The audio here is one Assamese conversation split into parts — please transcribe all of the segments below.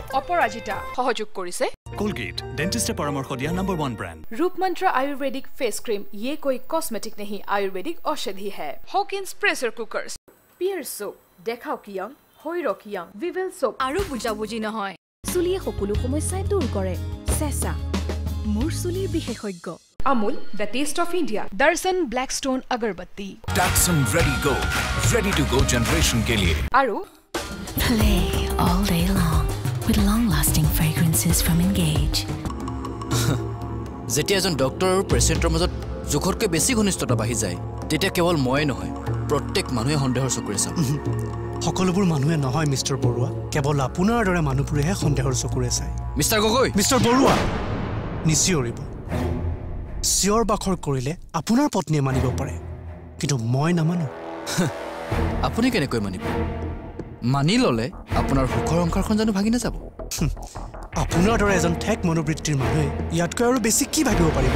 অপৰাজিতা সহযোগ কৰিছে Colgate डेंटिस्ट परामर्श दिया नंबर 1 ब्रांड रूपमंत्र आयुर्वेदिक फेस क्रीम ये कोई कॉस्मेटिक नहीं आयुर्वेदिक औषधि है Hawkins pressure cookers Pears soap देखाओ कियम होइरो कियम विवेल सोप आरो बुझाबुझी নহয় চুলিয়ে সকলো সমস্যা দূৰ কৰে চেঁচা মোৰ চুলিৰ বিশেষজ্ঞ Amul the taste of India दर्शन ब्लैकस्टोन अगरबत्ती Datsun ready to go generation के लिए आरो Play all day long with long-lasting fragrances from Engage. যেতিয়া এজন ডক্টৰ আৰু পেচেণ্টৰ মাজত জোখতকৈ বেছি ঘনিষ্ঠতা বাঢ়ি যায় তেতিয়া কেৱল মই নহয় প্ৰত্যেক মানুহে সন্দেহৰ চকুৰে চায় সকলোবোৰ মানুহে নহয় মিস্টাৰ বৰুৱা কেৱল আপোনাৰ দৰে মানুহবোৰেহে সন্দেহৰ চকুৰে চায় মিস্টাৰ গগৈ মিস্টাৰ বৰুৱা নিচিয়ৰিব চিঞৰ বাখৰ কৰিলে আপোনাৰ পত্নীয়ে মানিব পাৰে কিন্তু মই নামানো আপুনি কেনেকৈ মানিব মানি ললে আপোনাৰ সুখৰ অংশখন জানো ভাগি নাযাব আপোনাৰ দৰে এজন ঠেক মনোবৃত্তিৰ মানুহে ইয়াতকৈ আৰু বেছি কি ভাবিব পাৰিব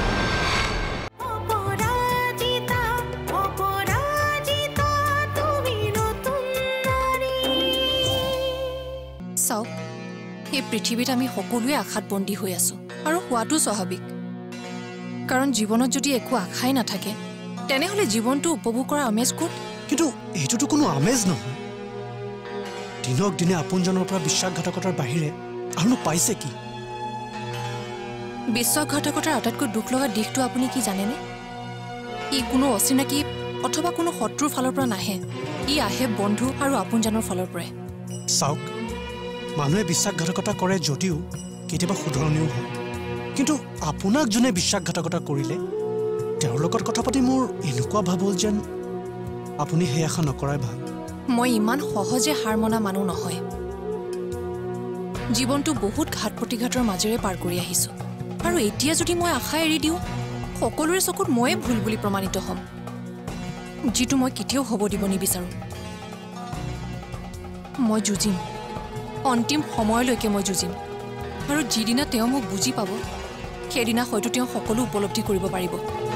চাওক এই পৃথিৱীত আমি সকলোৱে আশাত বন্দী হৈ আছো আৰু হোৱাটো স্বাভাৱিক কাৰণ জীৱনত যদি একো আশাই নাথাকে তেনেহলে জীৱনটো উপভোগ কৰা আমেজ ক'ত কিন্তু এইটোতো কোনো আমেজ নহয় দিনক দিনে আপোনজনৰ পৰা বিশ্বাসঘাতকতাৰ বাহিৰে আৰু পাইছে কি বিশ্বাসঘাতকতাৰ আটাইতকৈ দুখ লগা দিশটো আপুনি কি জানেনে ই কোনো অচিনাকি অথবা কোনো শত্ৰুৰ ফালৰ পৰা নাহে ই আহে বন্ধু আৰু আপোনজনৰ ফালৰ পৰা চাওক মানুহে বিশ্বাসঘাতকতা কৰে যদিও কেতিয়াবা শুধৰণিও হয় কিন্তু আপোনাক যোনে বিশ্বাসঘাতকতা কৰিলে তেওঁৰ লগত কথা পাতি মোৰ এনেকুৱা ভাব হ'ল যেন আপুনি সেই আশা নকৰাই ভাল মই ইমান সহজে হাৰ মনা মানুহ নহয় জীৱনটো বহুত ঘাট প্ৰতিঘাতৰ মাজেৰে পাৰ কৰি আহিছো আৰু এতিয়া যদি মই আশা এৰি দিওঁ সকলোৰে চকুত ময়ে ভুল বুলি প্ৰমাণিত হ'ম যিটো মই কেতিয়াও হ'ব দিব নিবিচাৰোঁ মই যুঁজিম অন্তিম সময়লৈকে মই যুঁজিম আৰু যিদিনা তেওঁ মোক বুজি পাব সেইদিনা হয়তো তেওঁ সকলো উপলব্ধি কৰিব পাৰিব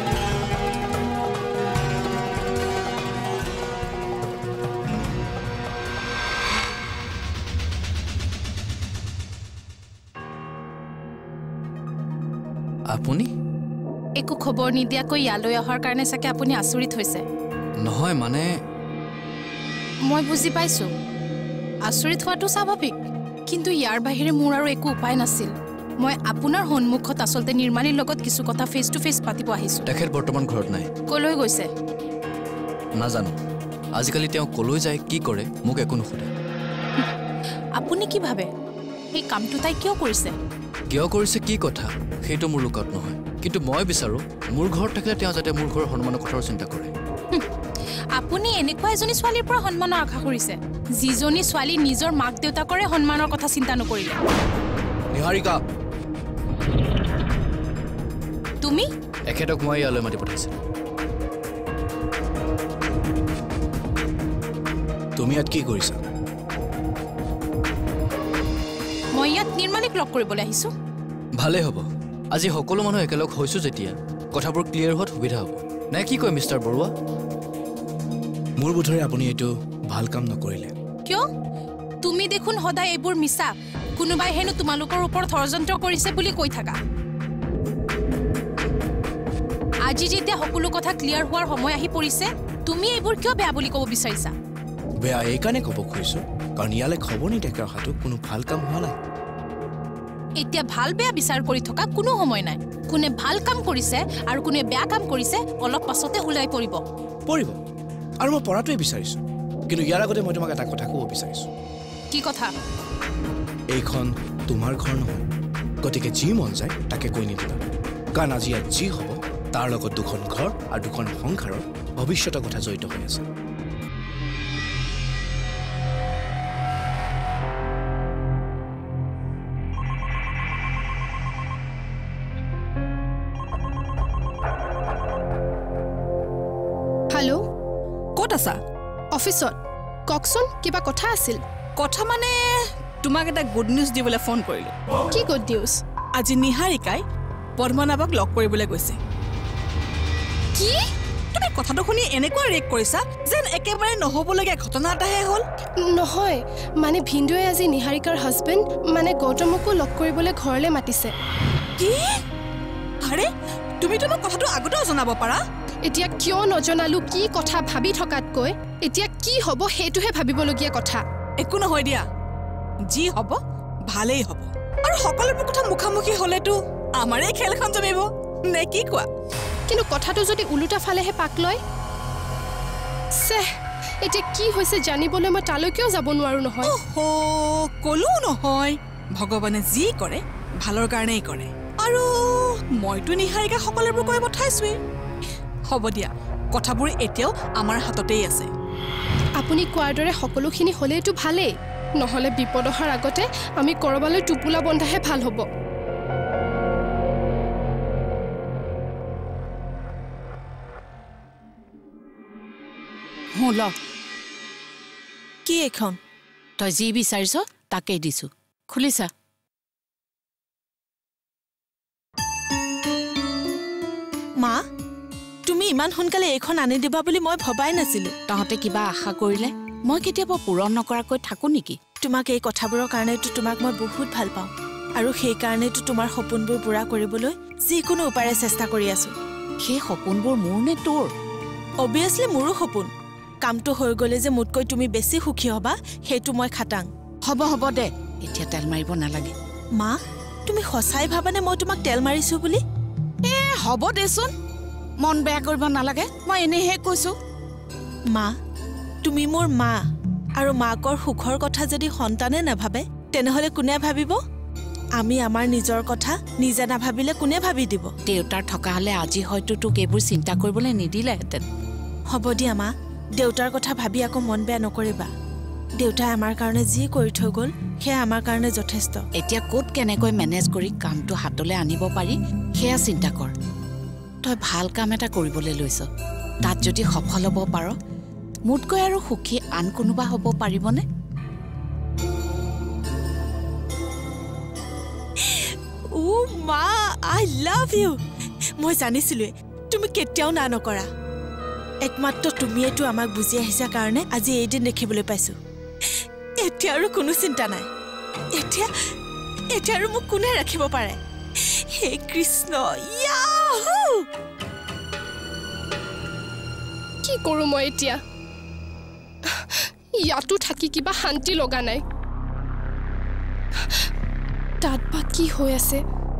আপুনি একো খবৰ নিদিয়াকৈ ইয়ালৈ অহাৰ কাৰণে চাগে আপুনি আচৰিত হৈছে নহয় মানে মই বুজি পাইছো আচৰিত হোৱাটো স্বাভাৱিক কিন্তু ইয়াৰ বাহিৰে মোৰ আৰু একো উপায় নাছিল মই আপোনাৰ সন্মুখত আচলতে নিৰ্মালীৰ লগত কিছু কথা ফেচ টু ফেচ পাতিব আহিছো তেখেত বৰ্তমান ঘৰত নাই কলৈ গৈছে নাজানো আজিকালি তেওঁ কলৈ যায় কি কৰে মোক একো নুসুধে আপুনি কি ভাবে এই কামটো তাই কিয় কৰিছে কি কথা সেইটো মোৰ লুকত নহয় কিন্তু মই বিচাৰো মোৰ ঘৰত থাকিলে তেওঁ যাতে মোৰ ঘৰৰ সন্মানৰ কথাৰ চিন্তা কৰে আপুনি এনেকুৱা এজনী ছোৱালীৰ পৰা সন্মানৰ আশা কৰিছে যিজনী ছোৱালী নিজৰ মাক দেউতাকৰে সন্মানৰ কথা চিন্তা নকৰিলে নিহাৰিকা তুমি এখেতক মই ইয়ালৈ মাতি পঠাইছো তুমি ইয়াত কি কৰিছা মই ইয়াত নিৰ্মালীক লগ কৰিবলৈ আহিছো ভালে হ'ব আজি সকলো মানুহ একেলগ হৈছো যেতিয়া কথাবোৰ ক্লিয়াৰ হোৱাত সুবিধা হ'ব নে কি কয় মিষ্টাৰ বৰুৱা মোৰ বোধৰে আপুনি এইটো ভাল কাম নকৰিলে কিয় তুমি দেখোন সদায় এইবোৰ মিছা কোনোবাই হেনো তোমালোকৰ ওপৰত ষড়যন্ত্ৰ কৰিছে বুলি কৈ থাকা আজি যেতিয়া সকলো কথা ক্লিয়াৰ হোৱাৰ সময় আহি পৰিছে তুমি এইবোৰ কিয় বেয়া বুলি ক'ব বিচাৰিছা বেয়া এইকাৰণে ক'ব খুজিছো কাৰণ ইয়ালৈ খবৰ নিদিয়াকৈ অহাটো কোনো ভাল কাম হোৱা নাই এতিয়া ভাল বেয়া বিচাৰ কৰি থকা কোনো সময় নাই কোনে ভাল কাম কৰিছে আৰু কোনে বেয়া কাম কৰিছে অলপ পাছতে ওলাই পৰিব আৰু মই পঢ়াটোৱে বিচাৰিছো কিন্তু ইয়াৰ আগতে মই তোমাক এটা কথা ক'ব বিচাৰিছো কি কথা এইখন তোমাৰ ঘৰ নহয় গতিকে যি মন যায় তাকে কৈ নিদিবা কাৰণ আজি ইয়াত যি হ'ব তাৰ লগত দুখন ঘৰ আৰু দুখন সংসাৰৰ ভৱিষ্যতৰ কথা জড়িত হৈ আছে হেল্ল' ক'ত আছা অফিচত কওকচোন কিবা কথা আছিল কথা মানে তোমাক এটা গুড নিউজ দিবলৈ ফোন কৰিলোঁ কি গুড নিউজ আজি নিহাৰিকাই পদ্মনাভক লগ কৰিবলৈ গৈছে কি তুমি কথাটো শুনি এনেকুৱা ৰেক কৰিছা যেন একেবাৰে নহ'বলগীয়া ঘটনা এটাহে হ'ল নহয় মানে ভিন্দুৱে আজি নিহাৰিকাৰ হাজবেণ্ড মানে গৌতমকো লগ কৰিবলৈ ঘৰলৈ মাতিছে কি আৰে তুমিতো মোক কথাটো আগতেও জনাব পাৰা এতিয়া কিয় নজনালো কি কথা ভাবি থকাতকৈ এতিয়া কি হ'ব সেইটোহে ভাবিবলগীয়া কথা একো নহয় দিয়া যি হ'ব ভালেই হ'ব আৰু সকলোবোৰ কথা মুখামুখি হ'লেতো আমাৰে খেলখন জমিব নে কি কোৱা কিন্তু কথাটো যদি উলুটা ফালেহে পাক লয় এতিয়া কি হৈছে জানিবলৈ মই তালৈকেও যাব নোৱাৰো নহয় কলো নহয় ভগৱানে যি কৰে ভালৰ কাৰণেই কৰে আৰু মইতো নিহাৰিকা সকলোবোৰ কৈ পঠাইছোৱেই হ'ব দিয়া কথাবোৰ এতিয়াও আমাৰ হাততেই আছে আপুনি কোৱাৰ দৰে সকলোখিনি হ'লেইতো ভালেই নহ'লে বিপদ অহাৰ আগতে আমি কৰবালৈ টোপোলা বন্ধাহে ভাল হ'ব ল কি এখন তই যি বিচাৰিছ তাকেই দিছো খুলিছা মা তুমি ইমান সোনকালে এইখন আনি দিবা বুলি মই ভবাই নাছিলো তহঁতে কিবা আশা কৰিলে মই কেতিয়াবা পূৰণ নকৰাকৈ থাকো নেকি তোমাক এই কথাবোৰৰ কাৰণেতো তোমাক মই বহুত ভাল পাওঁ আৰু সেই কাৰণেতো তোমাৰ সপোনবোৰ পূৰা কৰিবলৈ যিকোনো উপায়েৰে চেষ্টা কৰি আছো সেই সপোনবোৰ মোৰ নে তোৰ অবভিয়াছলি মোৰো সপোন কামটো হৈ গ'লে যে মোতকৈ তুমি বেছি সুখী হ'বা সেইটো মই খাটাং হ'ব দে এতিয়া তেল মাৰিব নালাগে মা তুমি সঁচাই ভাবানে মই তোমাক তেল মাৰিছো বুলি হ'ব দেচোন মন বেয়া কৰিব নালাগে মই এনেহে কৈছো মা তুমি মোৰ মা আৰু মাকৰ সুখৰ কথা যদি সন্তানে নাভাবে তেনেহ'লে কোনে ভাবিব আমি আমাৰ নিজৰ কথা নিজে নাভাবিলে কোনে ভাবি দিব দেউতাৰ থকা হ'লে আজি হয়তো তোক এইবোৰ চিন্তা কৰিবলৈ নিদিলেহেঁতেন হ'ব দিয়া মা দেউতাৰ কথা ভাবি আকৌ মন বেয়া নকৰিবা দেউতাই আমাৰ কাৰণে যি কৰি থৈ গ'ল সেয়া আমাৰ কাৰণে যথেষ্ট এতিয়া ক'ত কেনেকৈ মেনেজ কৰি কামটো হাতলৈ আনিব পাৰি সেয়া চিন্তা কৰ তই ভাল কাম এটা কৰিবলৈ লৈছ তাত যদি সফল হ'ব পাৰ মোতকৈ আৰু সুখী আন কোনোবা হ'ব পাৰিবনে মা আই লাভ ইউ মই জানিছিলোৱে তুমি কেতিয়াও না নকৰা একমাত্ৰ তুমিয়েতো আমাক বুজি আহিছা কাৰণে আজি এই দিন দেখিবলৈ পাইছো এতিয়া আৰু কোনো চিন্তা নাই এতিয়া আৰু মোক কোনে ৰাখিব পাৰে হে কৃষ্ণ কি কৰোঁ মই এতিয়া ইয়াতো থাকি কিবা শান্তি লগা নাই তাত বা কি হৈ আছে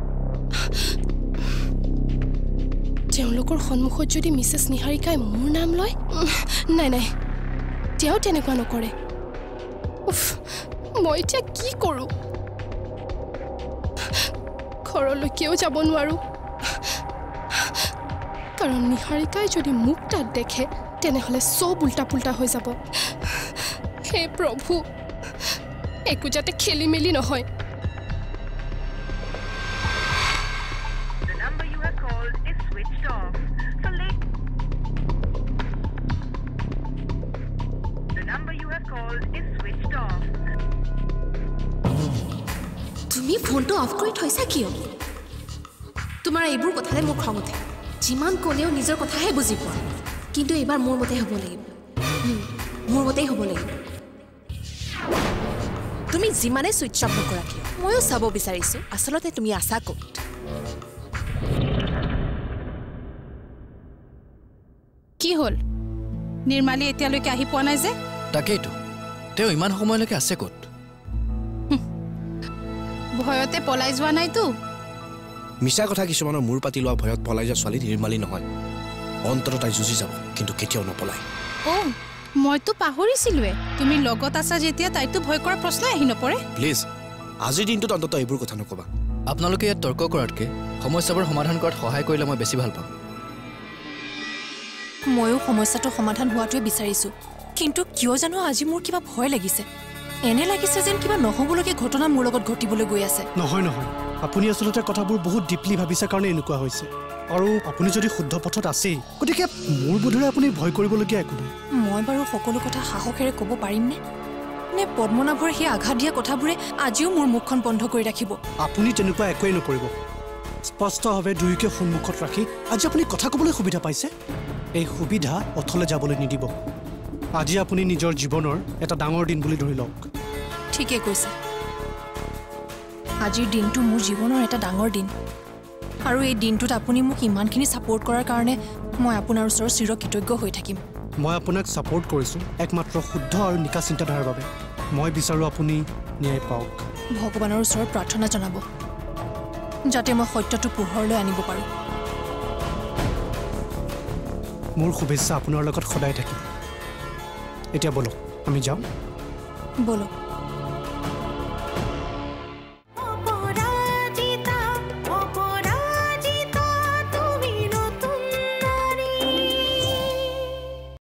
তেওঁলোকৰ সন্মুখত যদি মিছেছ নিহাৰিকাই মোৰ নাম লয় নাই তেওঁ তেনেকুৱা নকৰে মই এতিয়া কি কৰোঁ ঘৰলৈকেও যাব নোৱাৰোঁ কাৰণ নিহাৰিকাই যদি মোক তাত দেখে তেনেহ'লে চব উল্টা পুল্টা হৈ যাব হে প্ৰভু একো যাতে খেলি মেলি নহয় তুমি ফোনটো অফ কৰি থৈছা কিয় তোমাৰ এইবোৰ কথালে মোৰ খং উঠে যিমান ক'লেও নিজৰ কথাহে বুজি পোৱা কিন্তু এইবাৰ মোৰ মতে হ'ব লাগিব মোৰ মতেই হ'ব লাগিব তুমি যিমানে ছুইচ অফ নকৰা কিয় ময়ো চাব বিচাৰিছোঁ আচলতে তুমি আছা ক'ত কি হ'ল নিৰ্মালী এতিয়ালৈকে আহি পোৱা নাই যে তাকেইতো তেওঁ ইমান সময়লৈকে আছে ক'ত ভয়তে পলাই যোৱা নাইতো মিছা কথা কিছুমানৰ মূৰ পাতি লোৱা ভয়ত পলাই যোৱা ছোৱালী নিৰ্মালী নহয় অন্তত তাই যুঁজি যাব কিন্তু কেতিয়াও নপলায় মইতো পাহৰিছিলোৱে তুমি লগত আছা যেতিয়া তাইতো ভয় কৰাৰ প্ৰশ্নই আহি নপৰে প্লিজ আজিৰ দিনটোত অন্তত এইবোৰ কথা নকবা আপোনালোকে ইয়াত তৰ্ক কৰাতকৈ সমস্যাবোৰ সমাধান কৰাত সহায় কৰিলে মই বেছি ভাল পাম ময়ো সমস্যাটো সমাধান হোৱাটোৱে বিচাৰিছোঁ কিন্তু কিয় জানো আজি মোৰ কিবা ভয় লাগিছে এনে লাগিছে যেন কিবা নহ'বলগীয়া ঘটনা মোৰ লগত ঘটিবলৈ গৈ আছে নহয় আপুনি আচলতে কথাবোৰ বহুত ডিপলি ভাবিছে কাৰণে এনেকুৱা হৈছে আৰু আপুনি যদি শুদ্ধ পথত আছেই গতিকে মোৰ বোধেৰে আপুনি ভয় কৰিবলগীয়া একো নাই মই বাৰু সকলো কথা সাহসেৰে ক'ব পাৰিমনে নে পদ্মনাভৰ সেই আঘাত দিয়া কথাবোৰে আজিও মোৰ মুখখন বন্ধ কৰি ৰাখিব আপুনি তেনেকুৱা একোৱেই নকৰিব স্পষ্টভাৱে দুয়োকে সন্মুখত ৰাখি আজি আপুনি কথা ক'বলৈ সুবিধা পাইছে এই সুবিধা অথলে যাবলৈ নিদিব আজি আপুনি নিজৰ জীৱনৰ এটা ডাঙৰ দিন বুলি ধৰি লওক ঠিকে কৈছে আজিৰ দিনটো মোৰ জীৱনৰ এটা ডাঙৰ দিন আৰু এই দিনটোত আপুনি মোক ইমানখিনি ছাপোৰ্ট কৰাৰ কাৰণে মই আপোনাৰ ওচৰত চিৰকৃতজ্ঞ হৈ থাকিম মই আপোনাক ছাপোৰ্ট কৰিছোঁ একমাত্ৰ শুদ্ধ আৰু নিকা চিন্তাধাৰাৰ বাবে মই বিচাৰোঁ আপুনি ন্যায় পাওক ভগৱানৰ ওচৰত প্ৰাৰ্থনা জনাব যাতে মই সত্যটো পোহৰলৈ আনিব পাৰোঁ মোৰ শুভেচ্ছা আপোনাৰ লগত সদায় থাকিব এতিয়া বলক আমি যাওঁ বলক